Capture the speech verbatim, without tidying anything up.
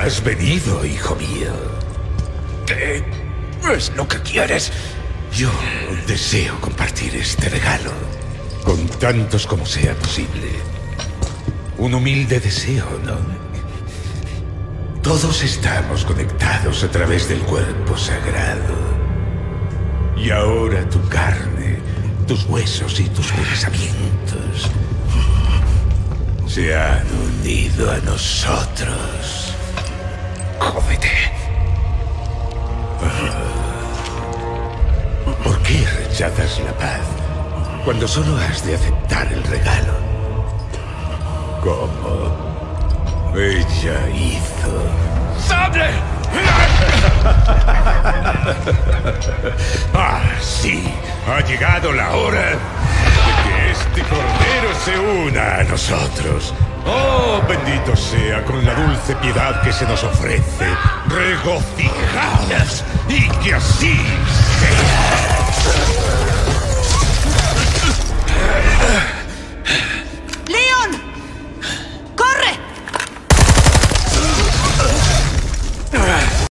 has venido, hijo mío? ¿Qué es lo que quieres? Yo deseo compartir este regalo con tantos como sea posible. Un humilde deseo, ¿no? Todos estamos conectados a través del cuerpo sagrado. Y ahora tu carne, tus huesos y tus pensamientos se han unido a nosotros. Jódete. ¿Por qué rechazas la paz cuando solo has de aceptar el regalo? ¿Cómo? Ella hizo... ¡Sable! Ah, sí. Ha llegado la hora de que este cordero se una a nosotros. Oh, bendito sea con la dulce piedad que se nos ofrece. Regocijaos y que así sea.